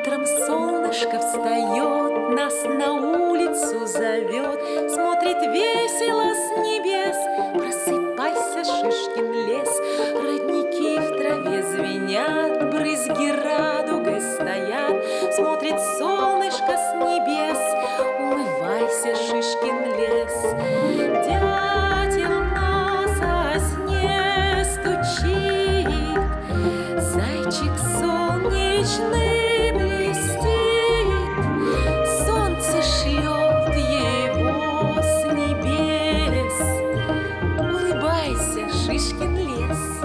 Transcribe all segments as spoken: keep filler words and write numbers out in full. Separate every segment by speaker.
Speaker 1: Утром солнышко встает, нас на улицу зовет, смотрит весело с небес. Просыпайся, Шишкин лес, родники в траве звенят, брызги радугой стоят, смотрит солнышко с небес. Умывайся, Шишкин лес. Дятел на сосне стучит, зайчик солнечный блестит, солнце шлет его с небес. Улыбайся, Шишкин лес.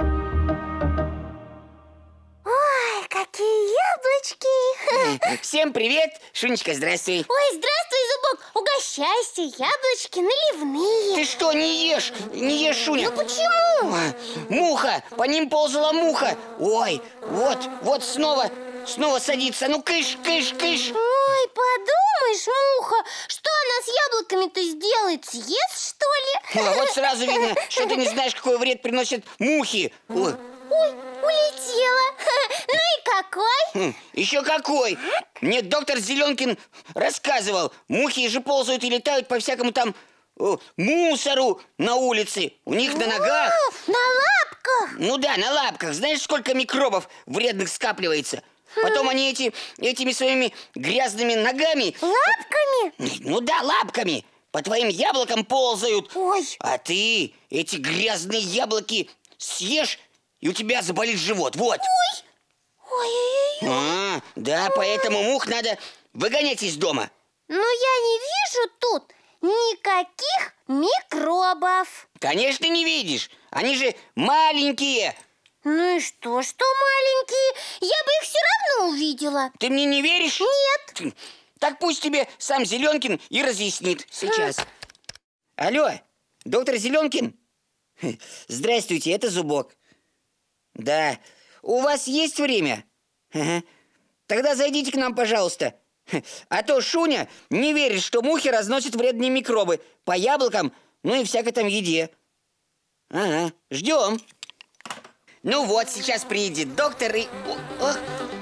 Speaker 2: Ой, какие яблочки!
Speaker 3: Всем привет! Шунечка, здравствуй.
Speaker 2: Ой, здравствуй, Зубок! Угощайся, яблочки наливные.
Speaker 3: Ты что, не ешь? Не ешь, Шуня?
Speaker 2: Ну почему?
Speaker 3: Ой, муха! По ним ползала муха. Ой, вот, вот снова, снова садится. Ну, кыш, кыш, кыш.
Speaker 2: Ой, подумаешь, муха, что она с яблоками-то сделает? Съест, что ли?
Speaker 3: Ой, вот сразу видно, что ты не знаешь, какой вред приносят мухи. Ой.
Speaker 2: Ой, улетела. Ну и какой?
Speaker 3: Хм, еще какой? Мне доктор Зеленкин рассказывал. Мухи же ползают и летают по всякому там о, мусору на улице. У них на ногах.
Speaker 2: О, на лапках.
Speaker 3: Ну да, на лапках. Знаешь, сколько микробов вредных скапливается? Потом они эти, этими своими грязными ногами...
Speaker 2: Лапками?
Speaker 3: Ну да, лапками. По твоим яблокам ползают.
Speaker 2: Ой.
Speaker 3: А ты эти грязные яблоки съешь, и у тебя заболит живот. Вот.
Speaker 2: Ой. Ой-ой-ой.
Speaker 3: А, да, поэтому мух надо выгонять из дома.
Speaker 2: Но я не вижу тут никаких микробов.
Speaker 3: Конечно, не видишь. Они же маленькие.
Speaker 2: Ну и что, что маленькие? Я бы их все равно увидела.
Speaker 3: Ты мне не веришь?
Speaker 2: Нет.
Speaker 3: Так пусть тебе сам Зеленкин и разъяснит сейчас. Алло, доктор Зеленкин? Здравствуйте, это Зубок. Да, у вас есть время? Ага. Тогда зайдите к нам, пожалуйста. А то Шуня не верит, что мухи разносят вредные микробы по яблокам, ну и всякой там еде. Ага, ждем. Ну вот, сейчас приедет доктор и... Ох,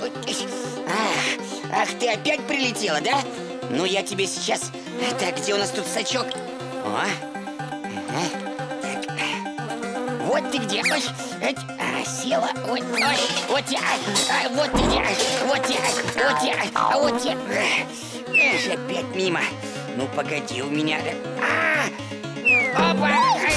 Speaker 3: ах, ах, ты опять прилетела, да? Ну, я тебе сейчас... Так, где у нас тут сачок? О, ага. Так. Вот ты где. Ой, а, села. Ой, ой, вот я. А, вот ты где. Вот я. Вот я. А вот я. Эх, опять мимо. Ну, погоди, у меня... А! Опа!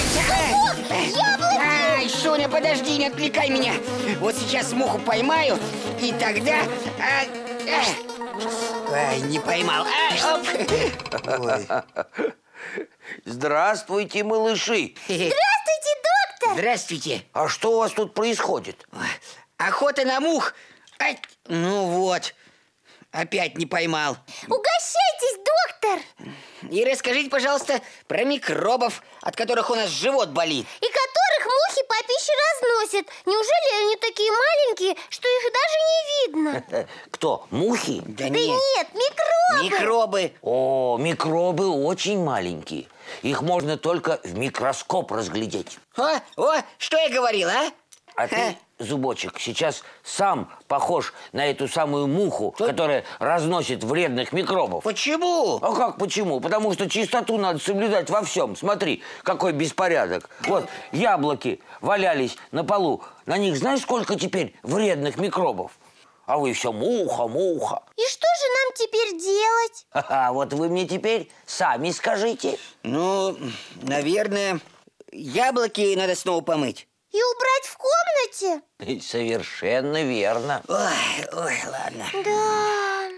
Speaker 3: Ай, Шуня, подожди, не отвлекай меня. Вот сейчас муху поймаю, и тогда... А, а, ай, не поймал. Ай, оп.
Speaker 4: Ой. Здравствуйте, малыши.
Speaker 2: Здравствуйте, доктор.
Speaker 3: Здравствуйте.
Speaker 4: А что у вас тут происходит?
Speaker 3: Охота на мух. Ай, ну вот, опять не поймал.
Speaker 2: Угощайтесь, доктор.
Speaker 3: И расскажите, пожалуйста, про микробов, от которых у нас живот болит.
Speaker 2: И которых мухи по пище разносят. Неужели они такие маленькие, что их даже не видно?
Speaker 4: Кто? Мухи?
Speaker 3: Да,
Speaker 2: Да
Speaker 3: нет.
Speaker 2: нет, микробы.
Speaker 3: Микробы.
Speaker 4: О, микробы очень маленькие. Их можно только в микроскоп разглядеть.
Speaker 3: О, о, что я говорил, а?
Speaker 4: А ты, Зубочек, сейчас сам похож на эту самую муху, что? Которая разносит вредных микробов.
Speaker 3: Почему?
Speaker 4: А как почему? Потому что чистоту надо соблюдать во всем. Смотри, какой беспорядок. Вот яблоки валялись на полу. На них знаешь, сколько теперь вредных микробов? А вы все муха, муха.
Speaker 2: И что же нам теперь делать?
Speaker 4: А вот вы мне теперь сами скажите.
Speaker 3: Ну, наверное, яблоки надо снова помыть.
Speaker 2: И убрать в комнате?
Speaker 4: Совершенно верно.
Speaker 3: Ой, ой, ладно.
Speaker 2: Да.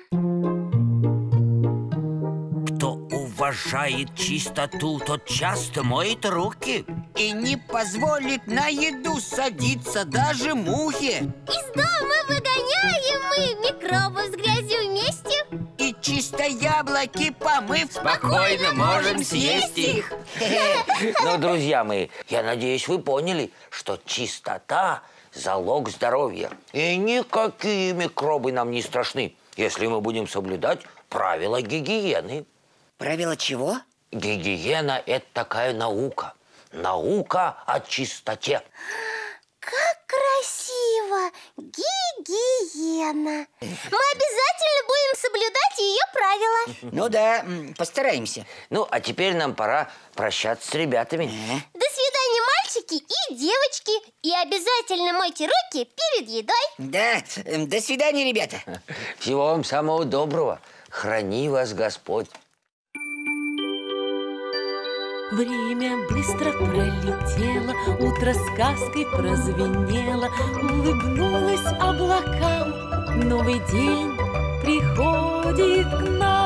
Speaker 5: Кто уважает чистоту, тот часто моет руки.
Speaker 6: И не позволит на еду садиться даже мухе.
Speaker 2: Из дома выгоняем мы микробов с грязью вместе.
Speaker 6: И чисто яблоки помыв,
Speaker 5: Спокойно можем съесть их.
Speaker 4: Ну, друзья мои, я надеюсь, вы поняли, что чистота – залог здоровья. И никакие микробы нам не страшны, если мы будем соблюдать правила гигиены.
Speaker 3: Правила чего?
Speaker 4: Гигиена – это такая наука. Наука о чистоте.
Speaker 2: Как красиво! Гигиена! она. Мы обязательно будем соблюдать ее правила.
Speaker 3: Ну да, м, постараемся.
Speaker 4: Ну, а теперь нам пора прощаться с ребятами.
Speaker 2: До свидания, мальчики и девочки. И обязательно мойте руки перед едой.
Speaker 3: Да, эм, до свидания, ребята.
Speaker 4: Всего вам самого доброго. Храни вас Господь.
Speaker 1: Время быстро пролетело, утро сказкой прозвенело, улыбнулась облакам. Новый день приходит к нам.